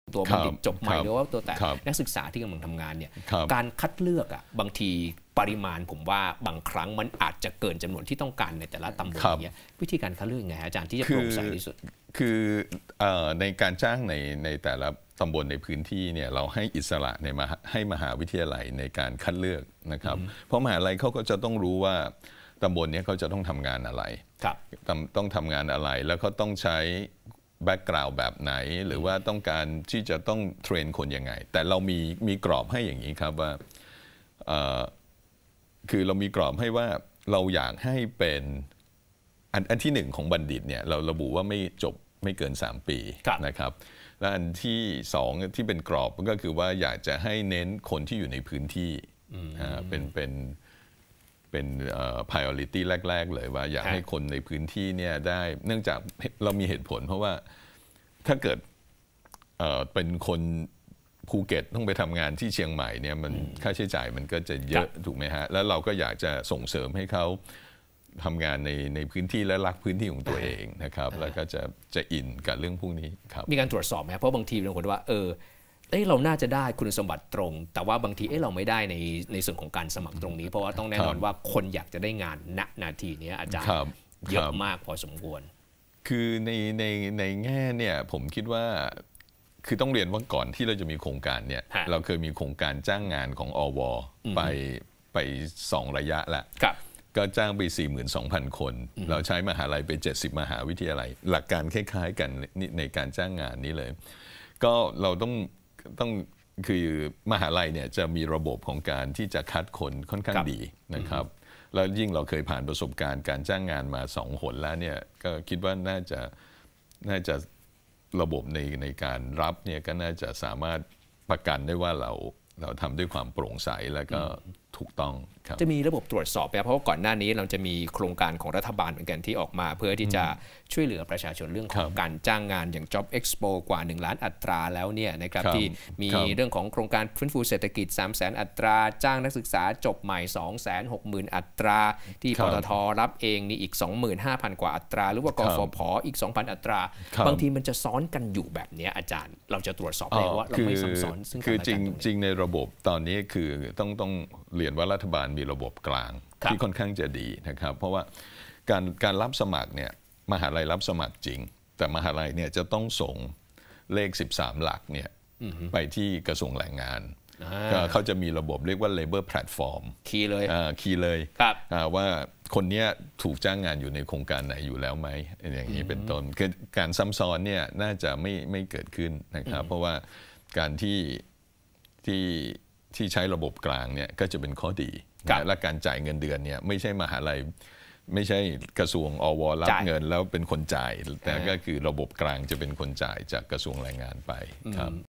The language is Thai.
ตัวบัณฑิตจบใหม่หรือว่าตัวแต่นักศึกษาที่กำลังทำงานเนี่ยการคัดเลือกอ่ะบางทีปริมาณผมว่าบางครั้งมันอาจจะเกินจำนวนที่ต้องการในแต่ละตำบลเนี่ยวิธีการคัดเลือกไงอาจารย์ที่จะโปร่งใสที่สุดคือในการจ้างในแต่ละตำบลในพื้นที่เนี่ยเราให้อิสระให้มหาวิทยาลัยในการคัดเลือกนะครับเพราะมหาวิทยาลัยเขาก็จะต้องรู้ว่าตำบลนี้เขาจะต้องทำงานอะไรต้องทำงานอะไรแล้วเขาต้องใช้แบ็กกราวด์แบบไหนหรือว่าต้องการที่จะต้องเทรนคนยังไงแต่เรามีกรอบให้อย่างนี้ครับว่าคือเรามีกรอบให้ว่าเราอยากให้เป็นอันที่หนึ่งของบัณฑิตเนี่ยเราระบุว่าไม่เกิน3 ปีนะครับและอันที่2ที่เป็นกรอบก็คือว่าอยากจะให้เน้นคนที่อยู่ในพื้นที่เป็นpriority แรกๆเลยว่าอยากให้คนในพื้นที่เนี่ยได้เนื่องจากเรามีเหตุผลเพราะว่าถ้าเกิดเป็นคนภูเก็ตต้องไปทำงานที่เชียงใหม่เนี่ยมันค่าใช้จ่ายมันก็จะเยอะถูกไหมฮะแล้วเราก็อยากจะส่งเสริมให้เขาทำงานในพื้นที่และรักพื้นที่ของตัวเองนะครับแล้วก็จะอินกับเรื่องพวกนี้ครับมีการตรวจสอบไหมเพราะบางทีบางคนว่าเราน่าจะได้คุณสมบัติตรงแต่ว่าบางทีเราไม่ได้ในส่วนของการสมัครตรงนี้เพราะว่าต้องแน่นอนว่าคนอยากจะได้งานณนาทีนี้อาจารย์เยอะมากพอสมควรคือในแง่เนี่ยผมคิดว่าคือต้องเรียนว่าก่อนที่เราจะมีโครงการเนี่ยเราเคยมีโครงการจ้างงานของอวไป2 ระยะละก็จ้างไป 42,000 คนเราใช้มหาลัยไป70 มหาวิทยาลัยหลักการคล้ายๆกันในการจ้างงานนี้เลยก็เราต้องคือมหาลัยเนี่ยจะมีระบบของการที่จะคัดคนค่อนข้างดีนะครับแล้วยิ่งเราเคยผ่านประสบการณ์การจ้างงานมา2 หนแล้วเนี่ยก็คิดว่าน่าจะระบบในการรับเนี่ยก็น่าจะสามารถประกันได้ว่าเราทำด้วยความโปร่งใสแล้วก็ถูกต้องครับจะมีระบบตรวจสอบไหมเพราะว่าก่อนหน้านี้เราจะมีโครงการของรัฐบาลเหมือนกันที่ออกมาเพื่อที่จะช่วยเหลือประชาชนเรื่องของการจ้างงานอย่าง Job Expo กว่า1 ล้านอัตราแล้วเนี่ยนะครับที่มีเรื่องของโครงการฟื้นฟูเศรษฐกิจ 300,000 อัตราจ้างนักศึกษาจบใหม่ 260,000 อัตราที่ปตท.รับเองนี่อีก 25,000 กว่าอัตราหรือว่ากฟผ.อีก 2,000 อัตราบางทีมันจะซ้อนกันอยู่แบบนี้อาจารย์เราจะตรวจสอบได้ว่าเราไม่ซ้ำซ้อนซึ่งคือจริงในระบบตอนนี้คือต้องเรียนว่ารัฐบาลมีระบบกลางที่ค่อนข้างจะดีนะครับเพราะว่าการรับสมัครเนี่ยมหาลัยรับสมัครจริงแต่มหาลัยเนี่ยจะต้องส่งเลข13 หลักเนี่ยไปที่กระทรวงแรงงานเขาจะมีระบบเรียกว่า labor platform คีย์เลยว่าคนนี้ถูกจ้างงานอยู่ในโครงการไหนอยู่แล้วไหมอย่างนี้เป็นต้นคือการซ้ำซ้อนเนี่ยน่าจะไม่เกิดขึ้นนะครับเพราะว่าการที่ใช้ระบบกลางเนี่ยก็จะเป็นข้อดีและการจ่ายเงินเดือนเนี่ยไม่ใช่มหาลัยไม่ใช่กระทรวงอวรับเงินแล้วเป็นคนจ่ายแต่ก็คือระบบกลางจะเป็นคนจ่ายจากกระทรวงแรงงานไปครับ